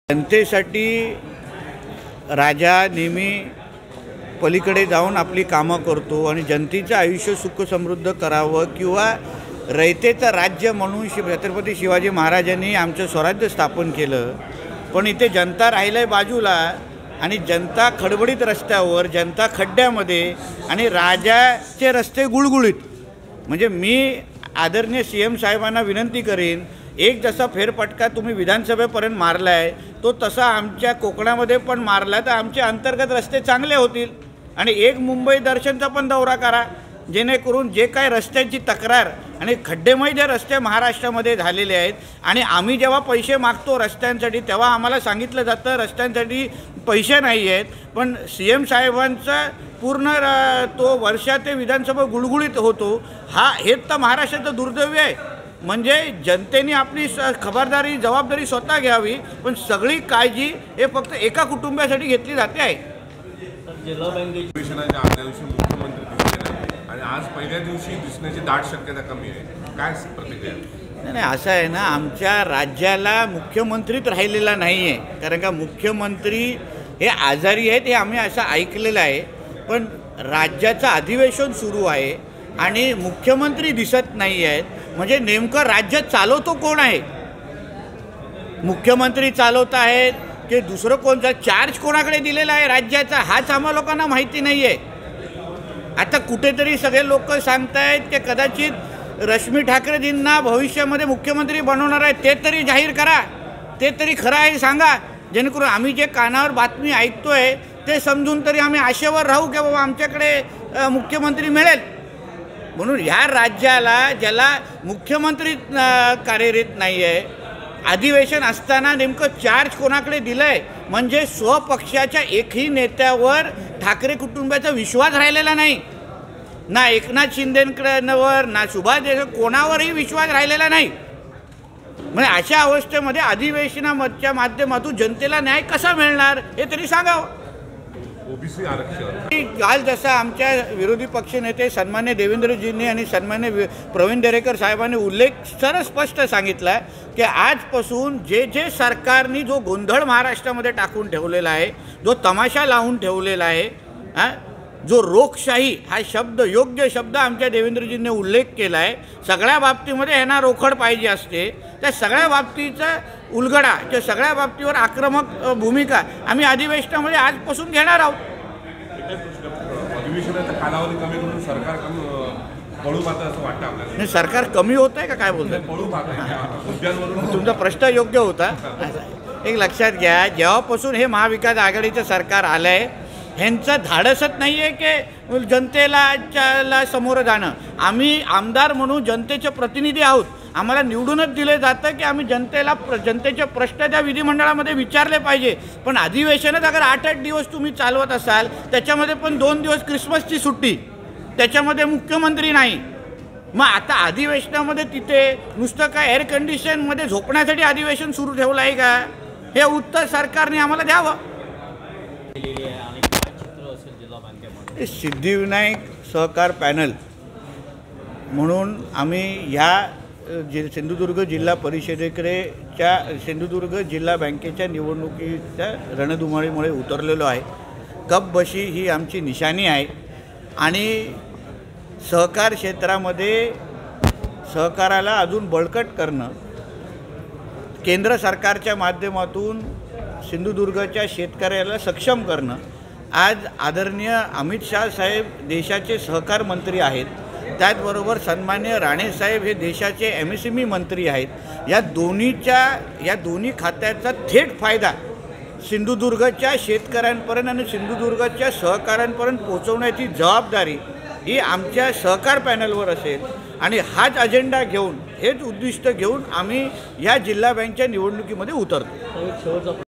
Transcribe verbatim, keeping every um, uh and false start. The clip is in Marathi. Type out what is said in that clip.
जनतेसाठी राजा नेहमी पलीकडे जाऊन आपली कामं करतो आणि जनतेचं आयुष्य सुख समृद्ध करावं किंवा रयतेचं राज्य म्हणून शिव छत्रपती शिवाजी महाराजांनी आमचं स्वराज्य स्थापन केलं। पण इथे जनता राहिलंय बाजूला आणि जनता खडबडीत रस्त्यावर, जनता खड्ड्यामध्ये आणि राजाचे रस्ते गुळगुळीत। म्हणजे मी आदरणीय सी एम साहेबांना विनंती करीन, एक जसा फेरफटका तुम्ही विधानसभेपर्यंत मारला आहे तो तसा आमच्या कोकणामध्ये पण मारला तर आमचे अंतर्गत रस्ते चांगले होतील। आणि एक मुंबई दर्शनचा पण दौरा करा, जेणेकरून जे काही रस्त्यांची तक्रार आणि खड्डेमय जे रस्ते महाराष्ट्रामध्ये झालेले आहेत आणि आम्ही जेव्हा पैसे मागतो रस्त्यांसाठी तेव्हा आम्हाला सांगितलं जातं रस्त्यांसाठी पैसे नाही आहेत, पण सी एम साहेबांचा पूर्ण तो वर्षा ते विधानसभा गुळगुळीत होतो। हा हेच तर महाराष्ट्राचं दुर्दैव आहे। म्हणजे जनतेने आपली खबरदारी जबाबदारी स्वतः घ्यावी, पण सगळी काळजी हे फक्त एका कुटुंबासाठी घेतली जाते आहे। जिल्हा बँकेच्या आदल्या दिवशी मुख्यमंत्री दिसले नाही आणि आज पहिल्या दिवशी दिसण्याची दाट शक्यता कमी आहे, काय प्रतिक्रिया? नाही नाही असं आहे ना, आमच्या राज्याला मुख्यमंत्रीच राहिलेला नाही आहे, कारण का मुख्यमंत्री हे आजारी आहेत हे आम्ही असं ऐकलेलं आहे। पण राज्याचं अधिवेशन सुरू आहे आणि मुख्यमंत्री दिसत नाही आहेत, म्हणजे नेमकं राज्य चालवतो कोण आहे? मुख्यमंत्री चालवत आहेत की दुसरं कोणता चार्ज कोणाकडे दिलेला आहे राज्याचा हाच आम्हा लोकांना माहिती नाही आहे। आता कुठेतरी सगळे लोक सांगत आहेत की कदाचित रश्मी ठाकरेजींना भविष्यामध्ये मुख्यमंत्री बनवणार आहे, ते तरी जाहीर करा, ते तरी खरं आहे सांगा, जेणेकरून आम्ही जे कानावर बातमी ऐकतोय ते समजून तरी आम्ही आशेवर राहू की बाबा आमच्याकडे मुख्यमंत्री मिळेल। म्हणून ह्या राज्याला ज्याला मुख्यमंत्री कार्यरत नाही आहे, अधिवेशन असताना नेमकं चार्ज कोणाकडे दिलं आहे, म्हणजे स्वपक्षाच्या एकही नेत्यावर ठाकरे कुटुंबाचा विश्वास राहिलेला नाही, ना एकनाथ शिंदेंकडे ना सुभाष देशमुख कोणावरही विश्वास राहिलेला नाही। म्हणजे अशा अवस्थेमध्ये अधिवेशनाच्या माध्यमातून जनतेला न्याय कसा मिळणार हे तरी सांगावं। ओबीसी आरक्षण काल जसा आमच्या विरोधी पक्षनेते सन्मान्य देवेंद्रजींनी आणि सन्मान्य प्रवीण दरेकर साहेबांनी उल्लेख सरळ स्पष्ट सांगितला की आजपासून जे जे सरकारने जो गोंधळ महाराष्ट्रामध्ये टाकून ठेवलेला आहे, जो तमाशा लावून ठेवलेला आहे, हां जो लोकशाही हा शब्द योग्य शब्द आमच्या देवेंद्रजींनी उल्लेख केला आहे, सगळ्या बाबतीमध्ये यांना रोखड पाहिजे असते, त्या सगळ्या बाबतीचा उलगडा त्या सगळ्या बाबतीवर आक्रमक भूमिका आम्ही अधिवेशनामध्ये आजपासून घेणार आहोत। अधिवेशनाचा कालावधी कमी करून सरकार पळू पाहतं असं वाटतं आपल्याला? नाही, सरकार कमी होत आहे का काय बोलतात? पळू पाहतं। तुमचा प्रश्न योग्य होता। एक लक्षात घ्या, जेव्हापासून हे महाविकास आघाडीचं सरकार आलं आहे ह्यांचं धाडसच नाही आहे की जनतेला समोर जाणं। आम्ही आमदार म्हणून जनतेचे प्रतिनिधी आहोत, आम्हाला निवडूनच दिले जातं की आम्ही जनतेला जनतेचे प्रश्न त्या विधिमंडळामध्ये विचारले पाहिजे। पण अधिवेशनच अगर आठ आठ दिवस तुम्ही चालवत असाल, त्याच्यामध्ये पण दोन दिवस क्रिसमसची सुट्टी, त्याच्यामध्ये मुख्यमंत्री नाही, मग आता अधिवेशनामध्ये तिथे नुसतं काय एअर कंडिशनमध्ये झोपण्यासाठी अधिवेशन सुरू ठेवलं आहे का? हे उत्तर सरकारने आम्हाला द्यावं। सिद्धिविनायक सहकार पॅनल म्हणून आम्ही ह्या जि सिंधुदुर्ग जिल्हा परिषदेकडेच्या सिंधुदुर्ग जिल्हा बँकेच्या निवडणुकीच्या रणधुमाळीमुळे उतरलेलो आहे। कप बशी ही आमची निशाणी आहे आणि सहकार क्षेत्रामध्ये सहकाराला अजून बळकट करणं, केंद्र सरकारच्या माध्यमातून सिंधुदुर्गच्या शेतकऱ्याला सक्षम करणं। आज आदरणीय अमित शाह साहेब देशाचे सहकार मंत्री आहेत, त्याचबरोबर सन्मान्य राणेसाहेब हे देशाचे एम एस एम ई मंत्री आहेत। या दोन्हीच्या या दोन्ही खात्याचा थेट फायदा सिंधुदुर्गच्या शेतकऱ्यांपर्यंत आणि सिंधुदुर्गच्या सहकाऱ्यांपर्यंत पोहोचवण्याची जबाबदारी ही आमच्या सहकार पॅनलवर असेल आणि हाच अजेंडा घेऊन हेच उद्दिष्ट घेऊन आम्ही या जिल्हा बँकच्या निवडणुकीमध्ये उतरतो।